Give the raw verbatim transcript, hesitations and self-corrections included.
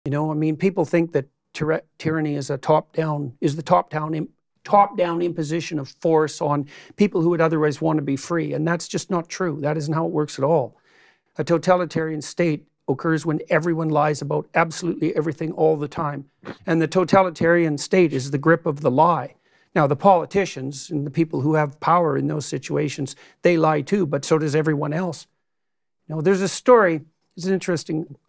You know, I mean, people think that tyra tyranny is a top-down, is the top-down top-down imposition of force on people who would otherwise want to be free, and that's just not true. That isn't how it works at all. A totalitarian state occurs when everyone lies about absolutely everything all the time, and the totalitarian state is the grip of the lie. Now, the politicians and the people who have power in those situations, they lie too, but so does everyone else. You know, there's a story, it's an interesting